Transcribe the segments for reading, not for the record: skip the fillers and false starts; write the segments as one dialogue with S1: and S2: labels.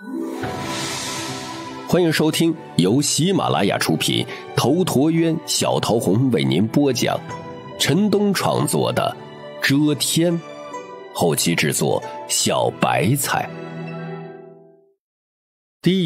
S1: 欢迎收听由喜马拉雅出品，头陀渊、小桃红为您播讲，陈东创作的《遮天》，后期制作小白菜。第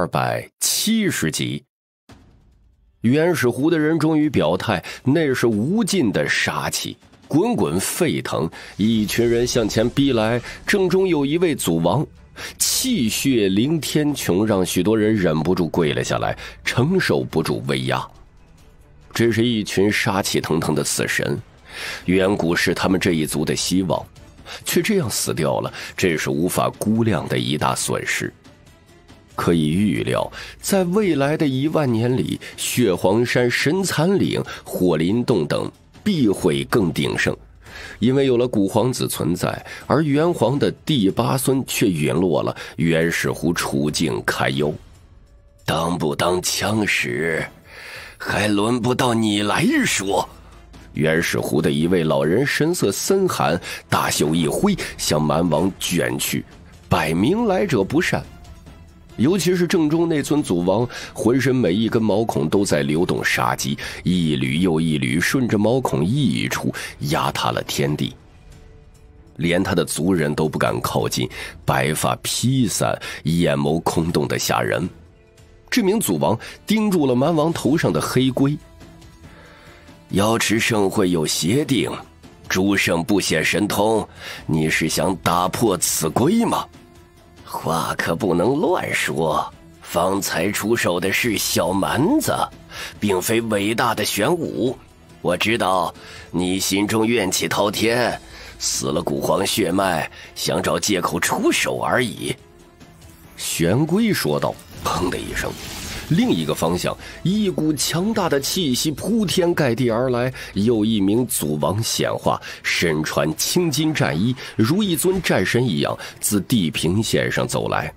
S1: 1270集，原始湖的人终于表态，那是无尽的杀气，滚滚沸腾，一群人向前逼来，正中有一位祖王，气血凌天穹，让许多人忍不住跪了下来，承受不住威压。这是一群杀气腾腾的死神，远古是他们这一族的希望，却这样死掉了，这是无法估量的一大损失。可以预料，在未来的1万年里，血皇山、神残岭、火林洞等必会更鼎盛，因为有了古皇子存在，而元皇的第8孙却陨落了，原始湖处境堪忧。当不当枪使，还轮不到你来说。原始湖的一位老人神色森寒，大袖一挥，向蛮王卷去，摆明来者不善。尤其是正中那尊祖王，浑身每一根毛孔都在流动杀机，一缕又一缕顺着毛孔溢出，压塌了天地。连他的族人都不敢靠近，白发披散，眼眸空洞的吓人。这名祖王盯住了蛮王头上的黑龟。瑶池盛会有协定，诸圣不显神通，你是想打破此规吗？话可不能乱说，方才出手的是小蛮子，并非伟大的玄武。我知道你心中怨气滔天，死了古皇血脉，想找借口出手而已。玄龟说道。砰的一声，另一个方向，一股强大的气息铺天盖地而来，又一名祖王显化，身穿青金战衣，如一尊战神一样自地平线上走来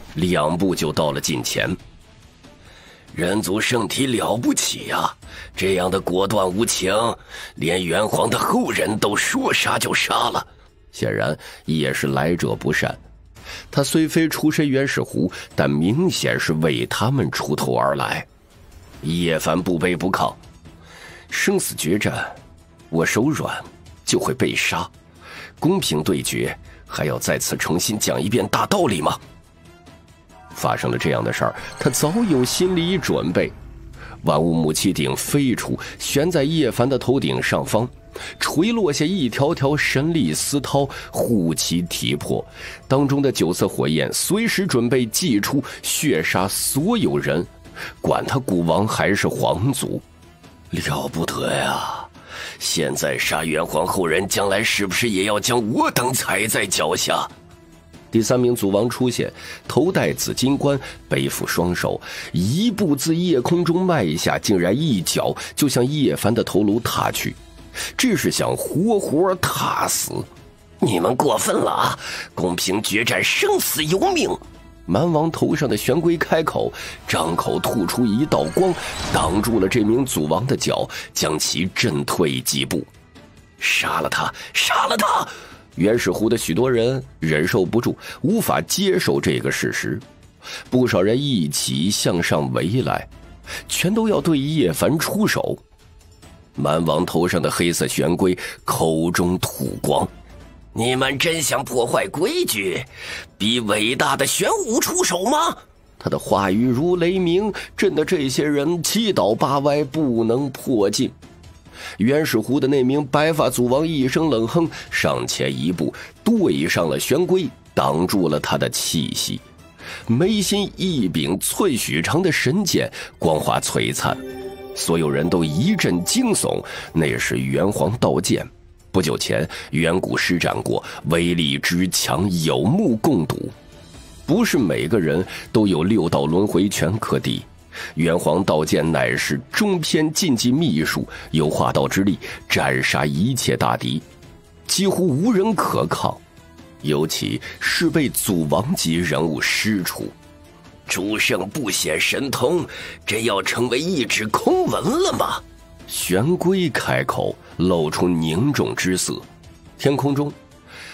S1: ，2步就到了近前。人族圣体了不起啊，这样的果断无情，连元皇的后人都说杀就杀了，显然也是来者不善。他虽非出身原始湖，但明显是为他们出头而来。叶凡不卑不亢，生死决战，我手软就会被杀，公平对决还要再次重新讲一遍大道理吗？发生了这样的事儿，他早有心理准备。万物母气鼎飞出，悬在叶凡的头顶上方，垂落下一条条神力丝绦，护其体魄。当中的9色火焰随时准备祭出，血杀所有人，管他古王还是皇族。了不得呀！现在杀元皇后人，将来是不是也要将我等踩在脚下？第3名祖王出现，头戴紫金冠，背负双手，一步自夜空中迈下，竟然一脚就向叶凡的头颅踏去，这是想活活踏死。你们过分了啊！公平决战，生死由命。蛮王头上的玄龟开口，张口吐出一道光，挡住了这名祖王的脚，将其震退几步。杀了他，杀了他！原始湖的许多人忍受不住，无法接受这个事实，不少人一起向上围来，全都要对叶凡出手。蛮王头上的黑色玄龟口中吐光，你们真想破坏规矩，逼伟大的玄武出手吗？他的话语如雷鸣，震得这些人七倒八歪，不能破禁。原始湖的那名白发祖王一声冷哼，上前一步，对上了玄龟，挡住了他的气息。眉心一柄翠许长的神剑，光华璀璨，所有人都一阵惊悚，那是元皇道剑。不久前远古施展过，威力之强，有目共睹。不是每个人都有6道轮回拳可敌。元皇道剑乃是中篇禁忌秘术，有化道之力，斩杀一切大敌，几乎无人可抗，尤其是被祖王级人物施出。诸圣不显神通，真要成为一纸空文了吗？玄龟开口，露出凝重之色。天空中，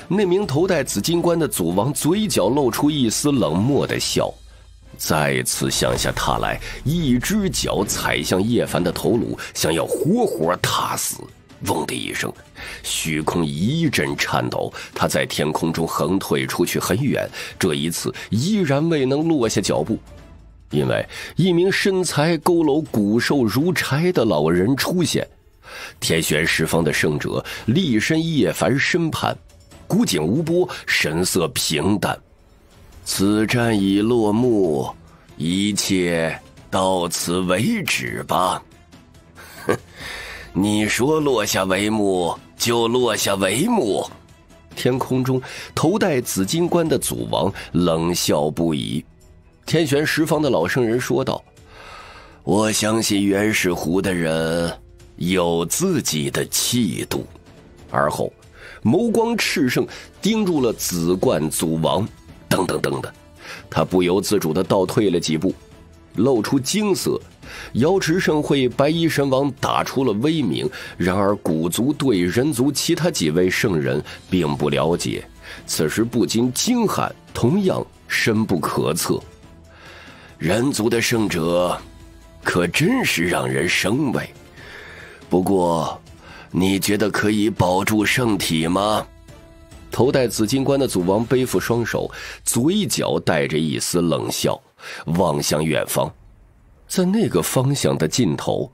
S1: 那名头戴紫金冠的祖王嘴角露出一丝冷漠的笑，再次向下踏来，一只脚踩向叶凡的头颅，想要活活踏死。嗡的一声，虚空一阵颤抖，他在天空中横退出去很远，这一次依然未能落下脚步，因为一名身材佝偻、骨瘦如柴的老人出现。天玄十方的圣者立身叶凡身畔，古井无波，神色平淡。此战已落幕，一切到此为止吧。哼，你说落下帷幕就落下帷幕。天空中头戴紫金冠的祖王冷笑不已。天玄十方的老圣人说道：我相信原始湖的人有自己的气度。而后眸光炽盛，盯住了紫冠祖王，噔噔噔的，他不由自主地倒退了几步，露出惊色。瑶池盛会白衣神王打出了威名，然而古族对人族其他几位圣人并不了解，此时不禁惊喊，同样深不可测。人族的圣者可真是让人生畏，不过你觉得可以保住圣体吗？头戴紫金冠的祖王背负双手，嘴角带着一丝冷笑，望向远方。在那个方向的尽头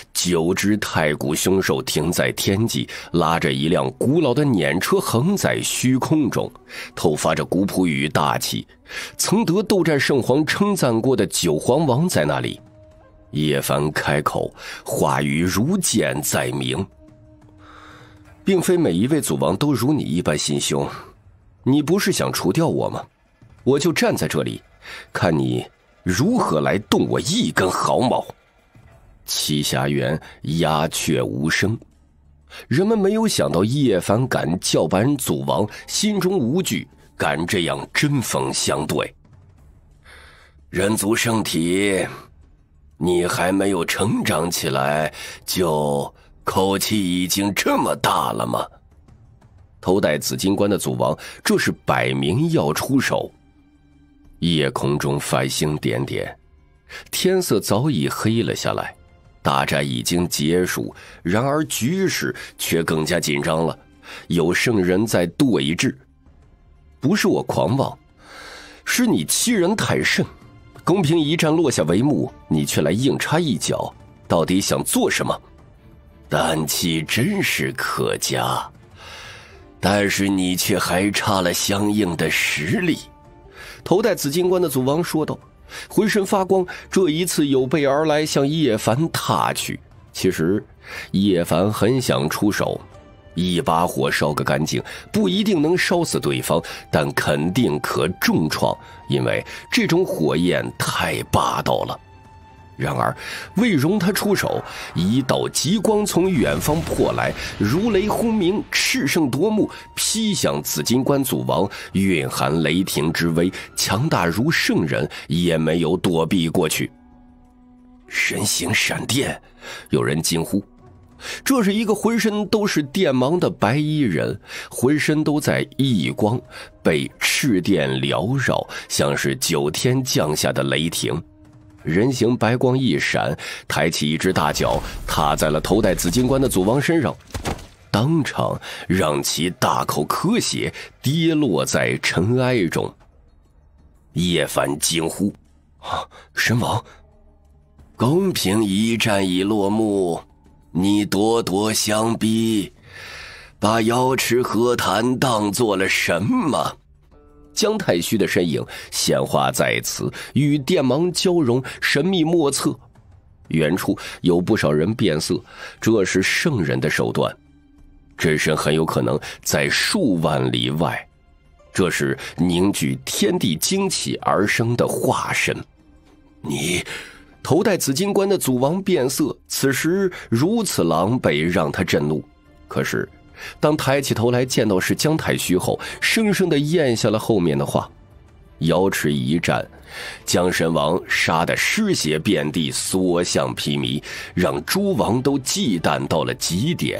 S1: ，9只太古凶兽停在天际，拉着一辆古老的辇车横在虚空中，透发着古朴与大气。曾得斗战圣皇称赞过的九皇王在那里。叶凡开口，话语如箭在鸣。并非每一位祖王都如你一般心胸，你不是想除掉我吗？我就站在这里，看你如何来动我一根毫毛。栖霞园鸦雀无声，人们没有想到叶凡敢叫板祖王，心中无惧，敢这样针锋相对。人族圣体，你还没有成长起来，就口气已经这么大了吗？头戴紫金冠的祖王这是摆明要出手。夜空中繁星点点，天色早已黑了下来，大战已经结束，然而局势却更加紧张了，有圣人在对峙。不是我狂妄，是你欺人太甚。公平一战落下帷幕，你却来硬插一脚，到底想做什么？胆气真是可嘉，但是你却还差了相应的实力。头戴紫金冠的祖王说道，浑身发光，这一次有备而来，向叶凡踏去。其实叶凡很想出手，一把火烧个干净，不一定能烧死对方，但肯定可重创，因为这种火焰太霸道了。然而为容他出手，一道极光从远方破来，如雷轰鸣，炽盛夺目，劈向紫金冠祖王，蕴含雷霆之威，强大如圣人也没有躲避过去。神形闪电，有人惊呼。这是一个浑身都是电芒的白衣人，浑身都在异光，被赤电缭绕，像是9天降下的雷霆。人形白光一闪，抬起一只大脚，踏在了头戴紫金冠的祖王身上，当场让其大口咳血，跌落在尘埃中。叶凡惊呼：神王！公平一战已落幕，你咄咄相逼，把瑶池河潭当做了什么？姜太虚的身影显化在此，与电芒交融，神秘莫测。远处有不少人变色，这是圣人的手段，真身很有可能在数万里外，这是凝聚天地精气而生的化身。你头戴紫金冠的祖王变色，此时如此狼狈，让他震怒。可是当抬起头来见到是姜太虚后，生生地咽下了后面的话。瑶池一战，姜神王杀得尸血遍地，所向披靡，让诸王都忌惮到了极点。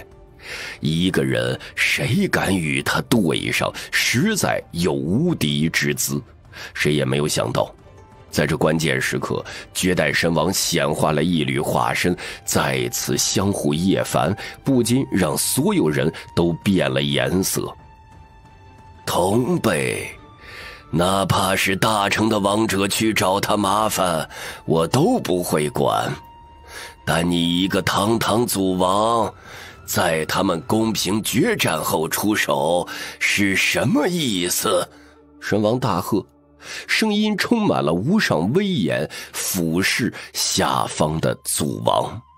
S1: 一个人谁敢与他对上，实在有无敌之资。谁也没有想到，在这关键时刻，绝代神王显化了一缕化身，再次相互夜反，不禁让所有人都变了颜色。同辈，哪怕是大成的王者去找他麻烦，我都不会管。但你一个堂堂祖王，在他们公平决战后出手，是什么意思？神王大喝，声音充满了无上威严，俯视下方的祖王。